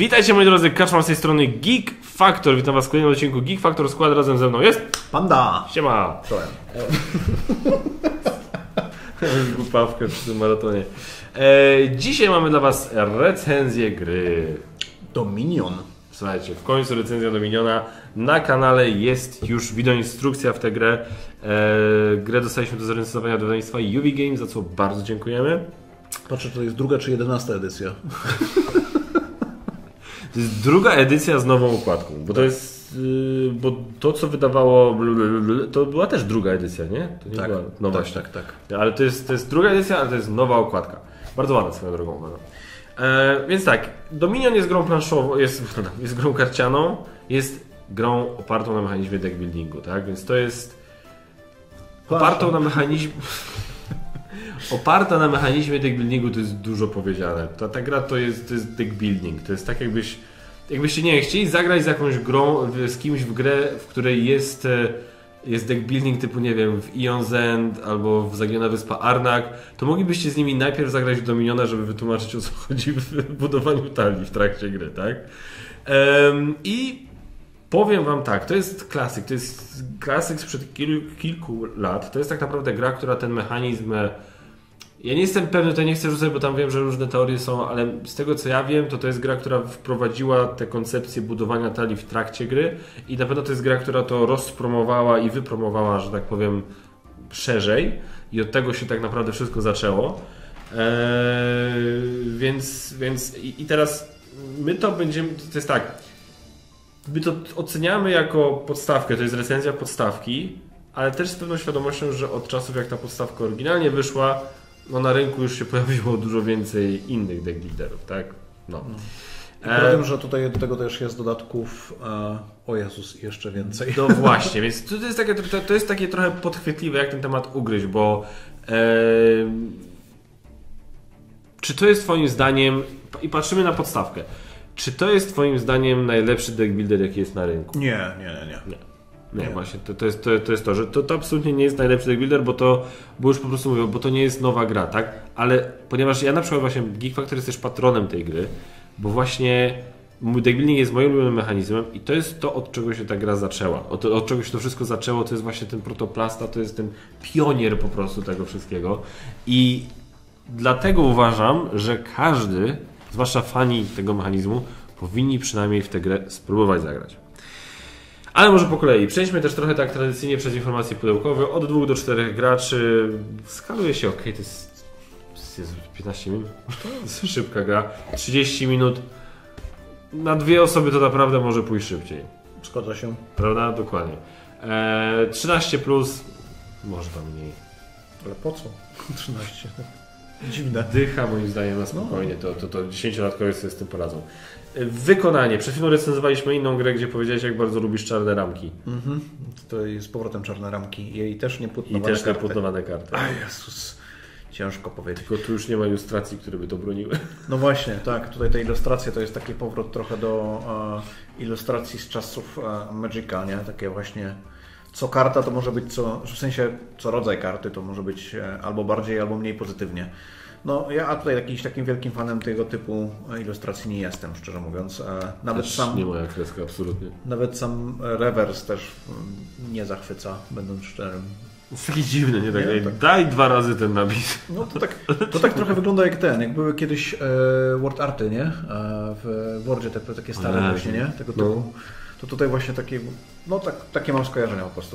Witajcie moi drodzy, Kaczmar z tej strony Geek Factor. Witam was w kolejnym odcinku Geek Factor. Skład razem ze mną jest Panda. Siema. Czołem. Głupawkę przy tym maratonie. Dzisiaj mamy dla was recenzję gry Dominion. Słuchajcie, w końcu recenzja Dominiona. Na kanale jest już wideoinstrukcja w tę grę. Grę dostaliśmy do zarejestrowania do wydawnictwa UV Games, za co bardzo dziękujemy. Patrzę, czy to jest druga czy 11 edycja. To jest druga edycja z nową układką, bo to jest, bo to co wydawało, to była też druga edycja, nie? To nie tak, była nowa. Tak. Ale to jest druga edycja, ale to jest nowa układka. Bardzo ładna swoją drogą uważam. Więc tak, Dominion jest grą planszową, jest grą karcianą, jest grą opartą na mechanizmie deckbuildingu, tak? Więc to jest opartą na mechanizmie... Oparta na mechanizmie deckbuildingu to jest dużo powiedziane. Ta gra to jest deckbuilding. To jest tak jakbyście nie chcieli zagrać z jakąś grą, z kimś w grę, w której jest deckbuilding typu, nie wiem, w Ion's End albo w Zagiona Wyspa Arnak, to moglibyście z nimi najpierw zagrać w Dominiona, żeby wytłumaczyć, o co chodzi w budowaniu talii w trakcie gry, tak? I powiem wam tak, to jest klasyk sprzed kilku lat. To jest tak naprawdę gra, która ten mechanizm... Ja nie jestem pewny, to nie chcę rzucać, bo tam wiem, że różne teorie są, ale z tego co ja wiem, to jest gra, która wprowadziła tę koncepcję budowania talii w trakcie gry i na pewno to jest gra, która to rozpromowała i wypromowała, że tak powiem, szerzej i od tego się tak naprawdę wszystko zaczęło. Więc teraz my to będziemy, to jest tak, my to oceniamy jako podstawkę, to jest recenzja podstawki, ale też z pewną świadomością, że od czasów jak ta podstawka oryginalnie wyszła, no na rynku już się pojawiło dużo więcej innych deckbuilderów, tak? No. Powiem, że tutaj do tego też jest dodatków, o Jezus, jeszcze więcej. No właśnie, więc to jest takie trochę podchwytliwe, jak ten temat ugryźć, bo czy to jest twoim zdaniem, i patrzymy na podstawkę, czy to jest twoim zdaniem najlepszy deckbuilder, jaki jest na rynku? Nie. Nie, właśnie, to jest to, że to absolutnie nie jest najlepszy deckbuilder, bo już po prostu mówię, bo to nie jest nowa gra, tak? Ale ponieważ ja na przykład właśnie Geek Factor jest też patronem tej gry, bo właśnie mój deckbuilding jest moim ulubionym mechanizmem i to jest to, od czego się ta gra zaczęła. Od czego się to wszystko zaczęło, to jest właśnie ten protoplasta, to jest ten pionier po prostu tego wszystkiego i dlatego uważam, że każdy, zwłaszcza fani tego mechanizmu, powinni przynajmniej w tę grę spróbować zagrać. Ale może po kolei. Przejdźmy też trochę tak tradycyjnie przez informacje pudełkowe. Od 2 do 4 graczy. Skaluje się ok, to jest 15 minut. To jest szybka gra. 30 minut. Na 2 osoby to naprawdę może pójść szybciej. Zgadza się. Prawda? Dokładnie. 13 plus. Może tam mniej. Ale po co? 13. Dziwne. Dycha moim zdaniem na spokojnie. To 10-latkowie sobie z tym poradzą. Wykonanie. Przed chwilą recenzowaliśmy inną grę, gdzie powiedziałeś, jak bardzo lubisz czarne ramki. To jest z powrotem czarne ramki. I też niepłótnowane karty. A Jezus. Ciężko powiedzieć. Tylko tu już nie ma ilustracji, które by to broniły. No właśnie, tak. Tutaj te ilustracje to jest taki powrót trochę do ilustracji z czasów Magica, nie? Takie właśnie co karta to może być w sensie co rodzaj karty to może być albo bardziej, albo mniej pozytywnie. No ja tutaj jakimś takim wielkim fanem tego typu ilustracji nie jestem, szczerze mówiąc. Nawet też sam, nie moja kreska, absolutnie. Nawet sam rewers też nie zachwyca, będąc szczerym. Jest taki dziwny, nie? Tak. Daj 2 razy ten napis. No to tak trochę wygląda jak były kiedyś word arty, nie? W Wordzie takie stare właśnie, nie? Tego typu. No. To tutaj właśnie takie, takie mam skojarzenia po prostu.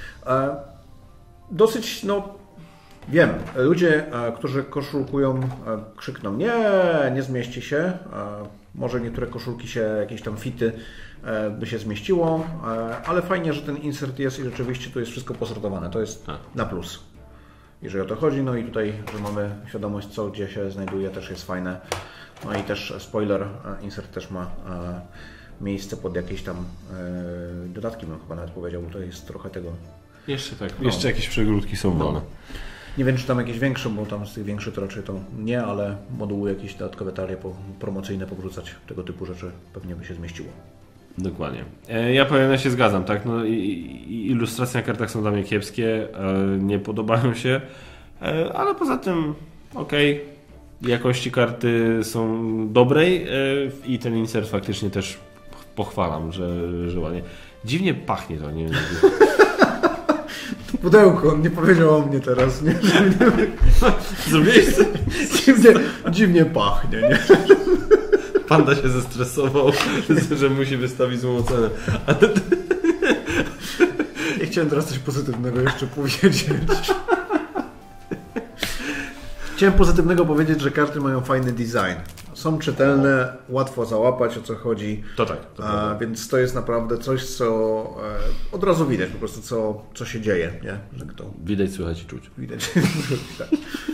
Dosyć, wiem, ludzie, którzy koszulkują, krzykną nie zmieści się. Może niektóre koszulki się, jakieś tam fity by się zmieściło, ale fajnie, że ten insert jest i rzeczywiście tu jest wszystko posortowane. To jest na plus. Jeżeli o to chodzi, no i tutaj, że mamy świadomość, co gdzie się znajduje, też jest fajne. No i też spoiler, insert też ma miejsce pod jakieś tam dodatki, bym chyba nawet powiedział, bo to jest trochę tego. Jeszcze tak, jeszcze jakieś przegródki są wolne. Nie wiem, czy tam jakieś większe, bo tam z tych większych to raczej to nie, ale moduły jakieś dodatkowe talie promocyjne powrzucać, tego typu rzeczy pewnie by się zmieściło. Dokładnie. Ja powiem, ja się zgadzam, tak? No, ilustracje na kartach są dla mnie kiepskie, nie podobają się, ale poza tym okej. jakości karty są dobrej i ten insert faktycznie też pochwalam, że ładnie. Dziwnie pachnie to, nie? Pudełko, on nie powiedział o mnie teraz, nie? Zrobiłeś to? Dziwnie pachnie, nie? Panda się zestresował, że musi wystawić złą ocenę. Nie chciałem teraz coś pozytywnego jeszcze powiedzieć. Chciałem pozytywnego powiedzieć, że karty mają fajny design. Są czytelne, łatwo załapać, o co chodzi. To tak. Więc to jest naprawdę coś, co od razu widać po prostu, co się dzieje. Nie? Że to... Widać, słychać i czuć. Widać. Tak.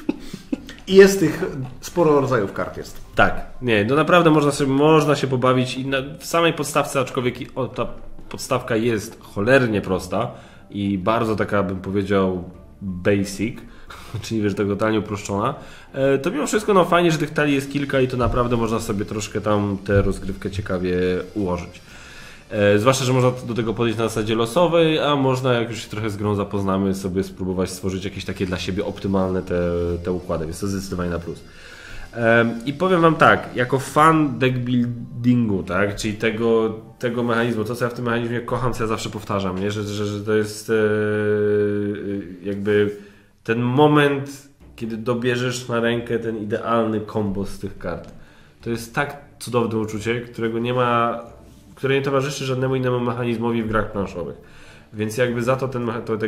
I jest tych sporo rodzajów kart jest. Tak. Nie, no naprawdę można się pobawić i w samej podstawce, aczkolwiek ta podstawka jest cholernie prosta i bardzo taka, bym powiedział, basic, czyli wiesz, tak totalnie uproszczona, to mimo wszystko no fajnie, że tych talii jest kilka i to naprawdę można sobie troszkę tam tę rozgrywkę ciekawie ułożyć. Zwłaszcza, że można do tego podejść na zasadzie losowej, a można, jak już się trochę z grą zapoznamy, sobie spróbować stworzyć jakieś takie dla siebie optymalne te układy, więc to zdecydowanie na plus. I powiem Wam tak, jako fan deckbuildingu, tak, czyli tego mechanizmu, to co ja w tym mechanizmie kocham, co ja zawsze powtarzam, nie? Że to jest jakby ten moment, kiedy dobierzesz na rękę ten idealny kombo z tych kart. To jest tak cudowne uczucie, które nie towarzyszy żadnemu innemu mechanizmowi w grach planszowych. Więc jakby za to ten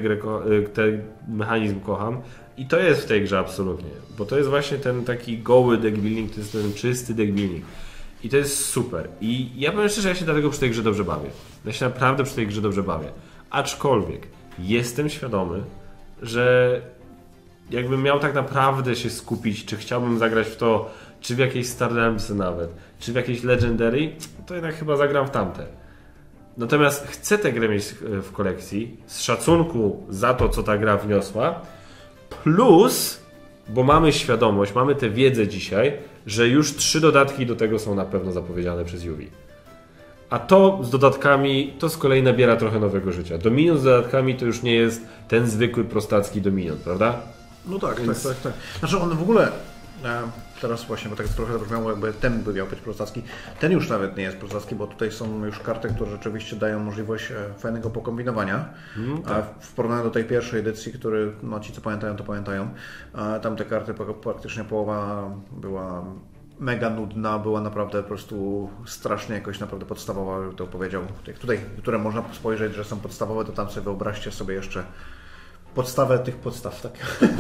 mechanizm kocham. I to jest w tej grze absolutnie. Bo to jest właśnie ten taki goły deckbuilding, to jest ten czysty deckbuilding. I to jest super. I ja powiem szczerze, ja się dlatego przy tej grze dobrze bawię. Ja się naprawdę przy tej grze dobrze bawię. Aczkolwiek jestem świadomy, że jakbym miał tak naprawdę się skupić, czy chciałbym zagrać w to, czy w jakieś Star Realmsy nawet, czy w jakieś Legendary, to jednak chyba zagram w tamte. Natomiast chcę tę grę mieć w kolekcji z szacunku za to, co ta gra wniosła, plus, bo mamy świadomość, mamy tę wiedzę dzisiaj, że już 3 dodatki do tego są na pewno zapowiedziane przez Yubi. A to z dodatkami, to z kolei nabiera trochę nowego życia. Dominion z dodatkami to już nie jest ten zwykły prostacki Dominion, prawda? No tak, więc... tak. Znaczy on w ogóle, teraz właśnie, bo tak trochę zabrzmiało, jakby ten by miał być prostacki. Ten już nawet nie jest prostacki, bo tutaj są już karty, które rzeczywiście dają możliwość fajnego pokombinowania. Tak. W porównaniu do tej pierwszej edycji, który no, ci co pamiętają, to pamiętają. Tamte karty praktycznie połowa była mega nudna, była naprawdę po prostu strasznie jakoś naprawdę podstawowa, to powiedział. Tutaj, które można spojrzeć, że są podstawowe, to tam sobie wyobraźcie sobie jeszcze podstawę tych podstaw, tak?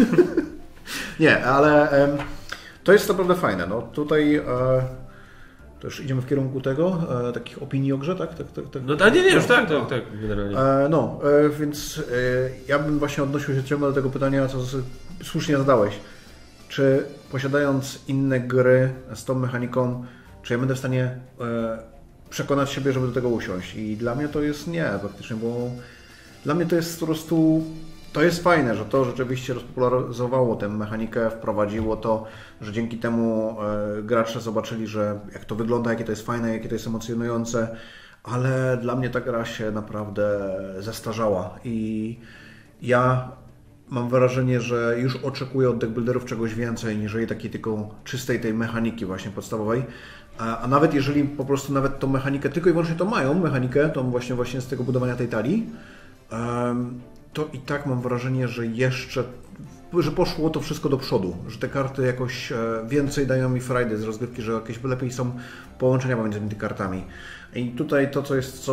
Nie, ale to jest naprawdę fajne. No, tutaj to już idziemy w kierunku tego, takich opinii o grze, tak? No nie, już tak, generalnie. Więc ja bym właśnie odnosił się ciągle do tego pytania, co słusznie zadałeś. Czy posiadając inne gry z tą mechaniką, czy ja będę w stanie przekonać siebie, żeby do tego usiąść? I dla mnie to jest nie, praktycznie, bo dla mnie to jest po prostu... To jest fajne, że to rzeczywiście rozpopularyzowało tę mechanikę, wprowadziło to, że dzięki temu gracze zobaczyli, że jak to wygląda, jakie to jest fajne, jakie to jest emocjonujące, ale dla mnie ta gra się naprawdę zestarzała i ja mam wrażenie, że już oczekuję od deckbuilderów czegoś więcej niż takiej tylko czystej tej mechaniki właśnie podstawowej. A nawet jeżeli po prostu nawet tą mechanikę, tylko i wyłącznie to mają mechanikę, tą właśnie z tego budowania tej talii, to i tak mam wrażenie, że poszło to wszystko do przodu, że te karty jakoś więcej dają mi frajdy z rozgrywki, że jakieś lepiej są połączenia pomiędzy tymi kartami. I tutaj to,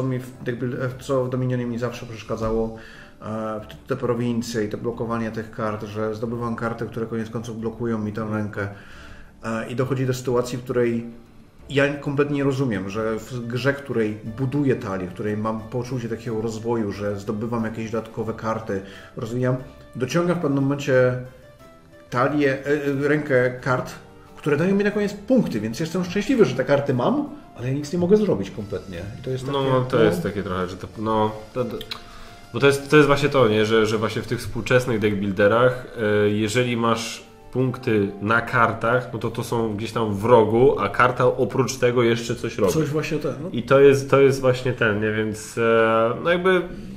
co w Dominionie mi zawsze przeszkadzało, te prowincje i to blokowanie tych kart, że zdobywam karty, które koniec końców blokują mi tę rękę i dochodzi do sytuacji, w której ja kompletnie nie rozumiem, że w grze, której buduję talię, w której mam poczucie takiego rozwoju, że zdobywam jakieś dodatkowe karty, rozwijam, dociągam w pewnym momencie rękę kart, które dają mi na koniec punkty, więc jestem szczęśliwy, że te karty mam, ale ja nic nie mogę zrobić kompletnie. I to jest takie, jest takie trochę, że bo to jest właśnie to, nie? Że właśnie w tych współczesnych deckbuilderach, jeżeli masz punkty na kartach, no to są gdzieś tam w rogu, a karta oprócz tego jeszcze coś robi. Coś właśnie ten. No. I to jest właśnie ten, nie? Więc no jakby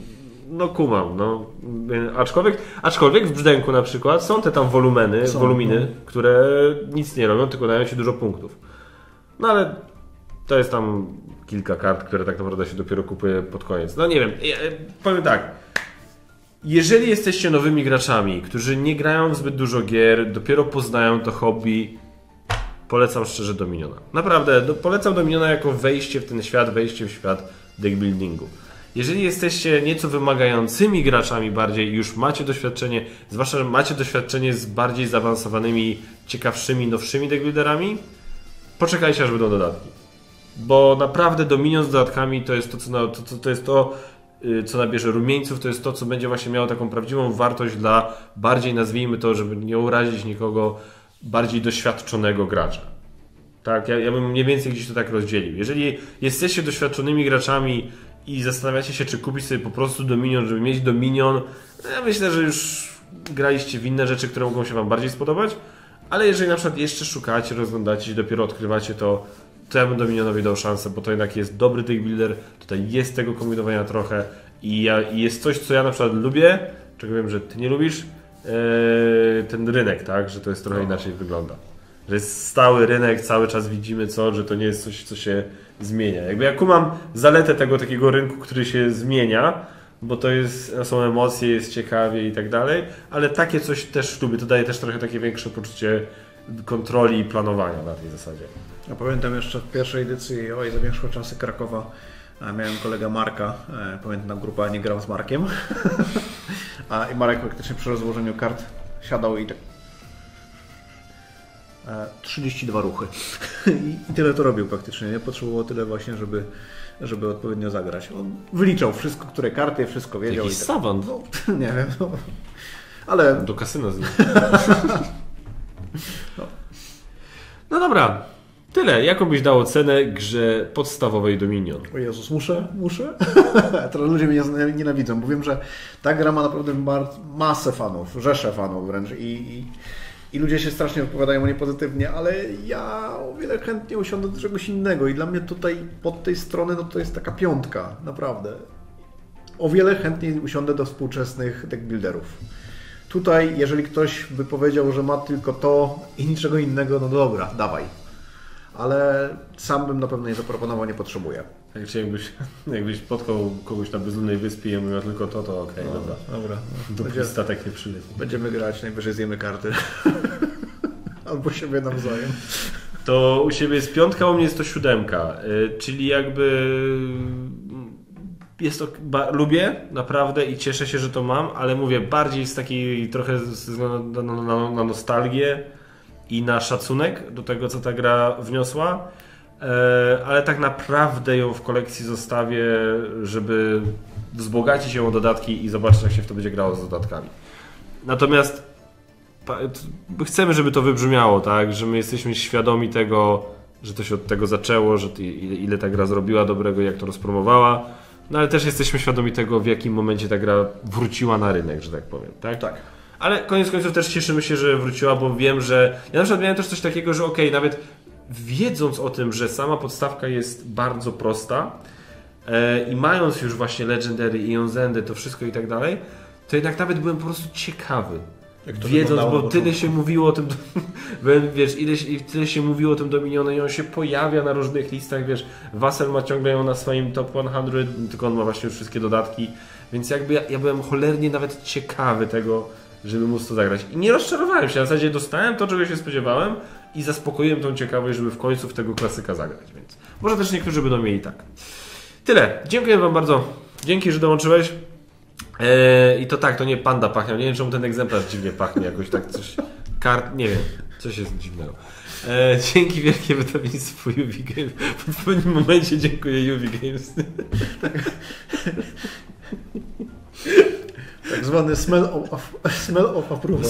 no kumam, no. Aczkolwiek w brzdęku na przykład są te tam woluminy, które nic nie robią, tylko dają ci dużo punktów. No ale to jest tam kilka kart, które tak naprawdę się dopiero kupuje pod koniec. No nie wiem, powiem tak. Jeżeli jesteście nowymi graczami, którzy nie grają w zbyt dużo gier, dopiero poznają to hobby, polecam szczerze Dominiona. Naprawdę, polecam Dominiona jako wejście w ten świat, wejście w świat deckbuildingu. Jeżeli jesteście nieco wymagającymi graczami bardziej i już macie doświadczenie, zwłaszcza, że macie doświadczenie z bardziej zaawansowanymi, ciekawszymi, nowszymi deckbuilderami, poczekajcie aż będą dodatki. Bo naprawdę Dominion z dodatkami to jest to, co nabierze rumieńców, to jest to, co będzie właśnie miało taką prawdziwą wartość dla bardziej, nazwijmy to, żeby nie urazić nikogo, bardziej doświadczonego gracza. Tak, ja bym mniej więcej gdzieś to tak rozdzielił. Jeżeli jesteście doświadczonymi graczami i zastanawiacie się, czy kupić sobie po prostu Dominion, żeby mieć Dominion, ja myślę, że już graliście w inne rzeczy, które mogą się wam bardziej spodobać, ale jeżeli na przykład jeszcze szukacie, rozglądacie się, dopiero odkrywacie to ja bym Dominionowi dał szansę, bo to jednak jest dobry deck builder, tutaj jest tego kombinowania trochę i jest coś, co ja na przykład lubię, czego wiem, że ty nie lubisz, ten rynek, tak, że to jest trochę inaczej wygląda. Że jest stały rynek, cały czas widzimy że to nie jest coś, co się zmienia. Jakby ja kumam zaletę tego takiego rynku, który się zmienia, bo to są emocje, jest ciekawie i tak dalej, ale takie coś też lubię, to daje też trochę takie większe poczucie kontroli i planowania na tej zasadzie. Ja pamiętam jeszcze w pierwszej edycji Zamierzchłe czasy Krakowa miałem kolegę Marka, pamiętam grupa Nie gram z Markiem i Marek praktycznie przy rozłożeniu kart siadał i tak 32 ruchy i tyle to robił praktycznie, nie? Potrzebowało tyle właśnie, żeby odpowiednio zagrać. On wyliczał wszystko, które karty, wszystko wiedział. Jakiś savant. No, nie wiem, ale... Do kasyna z nim. No dobra. Tyle. Jaką byś dał ocenę grze podstawowej Dominion? O Jezus, muszę? Teraz ludzie mnie nienawidzą, bo wiem, że ta gra ma naprawdę masę fanów, rzeszę fanów wręcz i ludzie się strasznie wypowiadają o niej pozytywnie, ale ja o wiele chętnie usiądę do czegoś innego i dla mnie tutaj pod tej strony to jest taka piątka, naprawdę. O wiele chętniej usiądę do współczesnych deckbuilderów. Tutaj, jeżeli ktoś by powiedział, że ma tylko to i niczego innego, no dobra, dawaj. Ale sam bym na pewno nie zaproponował, nie potrzebuję. Jakbyś spotkał kogoś na bezludnej wyspie i mówił tylko to okej, dobra. Dopóki statek nie przyleci. Będziemy grać, najwyżej zjemy karty. Albo siebie nawzajem. To u siebie jest 5, u mnie jest to 7. Czyli jakby jest to, lubię naprawdę i cieszę się, że to mam, ale mówię bardziej z takiej trochę na nostalgię i na szacunek do tego, co ta gra wniosła, ale tak naprawdę ją w kolekcji zostawię, żeby wzbogacić ją o dodatki i zobaczyć, jak się w to będzie grało z dodatkami. Natomiast chcemy, żeby to wybrzmiało, tak, że my jesteśmy świadomi tego, że to się od tego zaczęło, że ile ta gra zrobiła dobrego, jak to rozpromowała, no ale też jesteśmy świadomi tego, w jakim momencie ta gra wróciła na rynek, że tak powiem, tak? Tak. Ale koniec końców też cieszymy się, że wróciła, bo wiem, że... Ja na przykład miałem też coś takiego, że nawet wiedząc o tym, że sama podstawka jest bardzo prosta i mając już właśnie Legendary i Onzendy, to wszystko i tak dalej, to jednak nawet byłem po prostu ciekawy. Wiedząc, bo tyle się mówiło o tym, wiesz, tyle się mówiło o tym Dominionie i on się pojawia na różnych listach, wiesz, Vassal ma ciągle ją na swoim top 100, tylko on ma właśnie już wszystkie dodatki, więc jakby ja byłem cholernie nawet ciekawy tego, żeby móc to zagrać. I nie rozczarowałem się, na zasadzie dostałem to, czego się spodziewałem i zaspokoiłem tą ciekawość, żeby w końcu w tego klasyka zagrać, więc może też niektórzy będą mieli tak. Tyle. Dziękuję wam bardzo. Dzięki, że dołączyłeś. I to tak, to nie panda pachnie. Nie wiem, czemu ten egzemplarz dziwnie pachnie jakoś tak coś. Nie wiem, coś jest dziwnego. Dzięki wielkie wydawnictwu UV Games. W pewnym momencie dziękuję UV Games. Tak zwany smell of approval.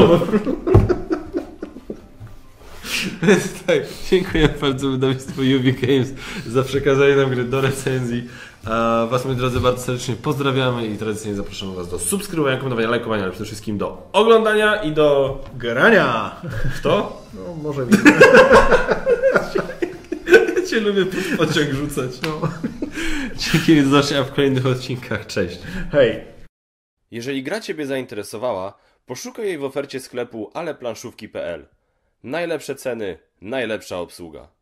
Tak, dziękuję bardzo wydawnictwu UV Games za przekazanie nam gry do recenzji. Was, moi drodzy, bardzo serdecznie pozdrawiamy i tradycyjnie zapraszamy Was do subskrybowania, komentowania, lajkowania, ale przede wszystkim do oglądania i do grania. W to? No, może nie. Ja Cię lubię pod pociąg rzucać. No. Dzięki, do zobaczenia w kolejnych odcinkach. Cześć. Hej. Jeżeli gra Ciebie zainteresowała, poszukaj jej w ofercie sklepu aleplanszówki.pl. Najlepsze ceny, najlepsza obsługa.